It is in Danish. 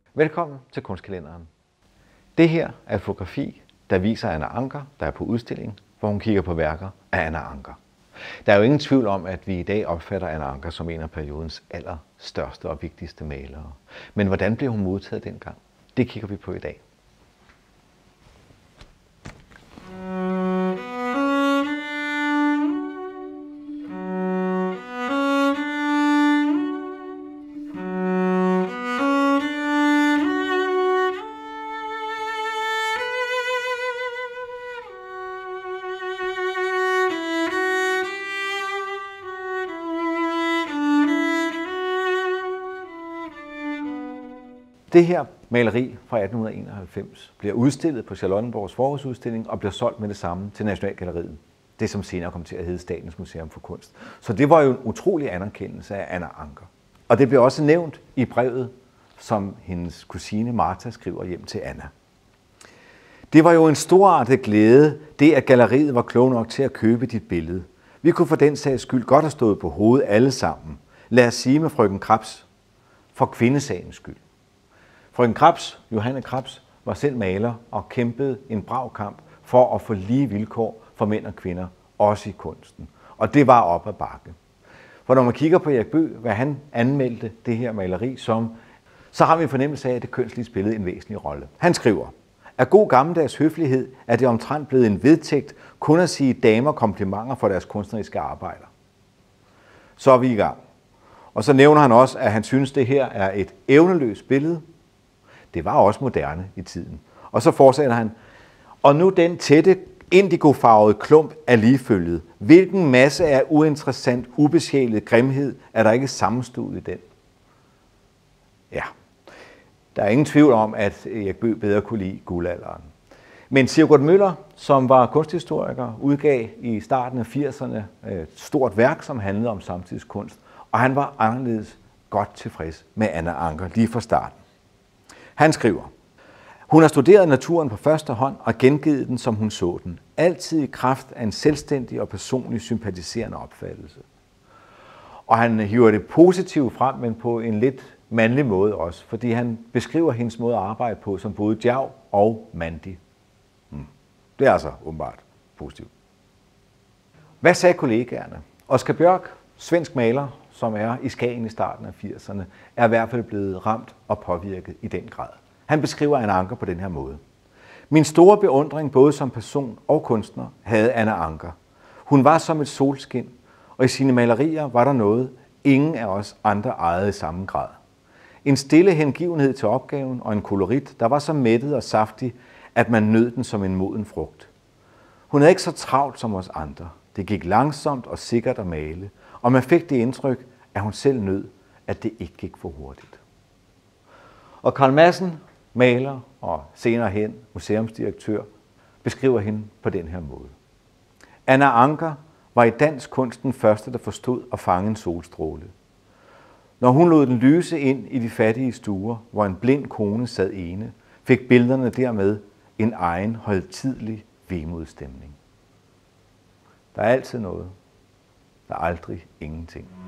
Velkommen til Kunstkalenderen. Det her er et fotografi, der viser Anna Ancher, der er på udstilling, hvor hun kigger på værker af Anna Ancher. Der er jo ingen tvivl om, at vi i dag opfatter Anna Ancher som en af periodens allerstørste og vigtigste malere. Men hvordan blev hun modtaget dengang? Det kigger vi på i dag. Det her maleri fra 1891 bliver udstillet på Charlottenborgs forårsudstilling og bliver solgt med det samme til Nationalgalleriet. Det som senere kom til at hedde Statens Museum for Kunst. Så det var jo en utrolig anerkendelse af Anna Ancher. Og det bliver også nævnt i brevet, som hendes kusine Martha skriver hjem til Anna. Det var jo en storartet glæde, det at galleriet var klog nok til at købe dit billede. Vi kunne for den sags skyld godt have stået på hovedet alle sammen. Lad os sige med frøken Krebs, for kvindesagens skyld. Frøken Krebs, Johanne Krebs, var selv maler og kæmpede en brav kamp for at få lige vilkår for mænd og kvinder, også i kunsten. Og det var op ad bakke. For når man kigger på Erik Bøgh, hvad han anmeldte det her maleri som, så har vi en fornemmelse af, at det kønslige spillede en væsentlig rolle. Han skriver, af god gammeldags høflighed er det omtrent blevet en vedtægt kun at sige damer komplimenter for deres kunstneriske arbejder. Så er vi i gang. Og så nævner han også, at han synes, det her er et evneløst billede. Det var også moderne i tiden. Og så fortsætter han, og nu den tætte, indigofarvede klump er ligefølget. Hvilken masse af uinteressant, ubesjælet grimhed er der ikke sammenstået i den? Ja, der er ingen tvivl om, at Erik Bøgh bedre kunne lide guldalderen. Men Sigurd Møller, som var kunsthistoriker, udgav i starten af 80'erne et stort værk, som handlede om samtidskunst. Og han var anderledes godt tilfreds med Anna Ancher lige fra starten. Han skriver, hun har studeret naturen på første hånd og gengivet den, som hun så den. Altid i kraft af en selvstændig og personlig sympatiserende opfattelse. Og han hiver det positivt frem, men på en lidt mandlig måde også, fordi han beskriver hendes måde at arbejde på som både djærv og mandig. Det er altså åbenbart positivt. Hvad sagde kollegaerne? Oscar Bjørk, svensk maler, som er i Skagen i starten af 80'erne, er i hvert fald blevet ramt og påvirket i den grad. Han beskriver Anna Ancher på den her måde. Min store beundring både som person og kunstner havde Anna Ancher. Hun var som et solskin, og i sine malerier var der noget, ingen af os andre ejede i samme grad. En stille hengivenhed til opgaven og en kolorit, der var så mættet og saftig, at man nød den som en moden frugt. Hun havde ikke så travlt som os andre. Det gik langsomt og sikkert at male, og man fik det indtryk, at hun selv nød, at det ikke gik for hurtigt. Og Carl Madsen, maler og senere hen museumsdirektør, beskriver hende på den her måde. Anna Ancher var i dansk kunst den første, der forstod at fange en solstråle. Når hun lod den lyse ind i de fattige stuer, hvor en blind kone sad ene, fik billederne dermed en egen højtidelig vemodsstemning. Der er altid noget. Der er aldrig ingenting.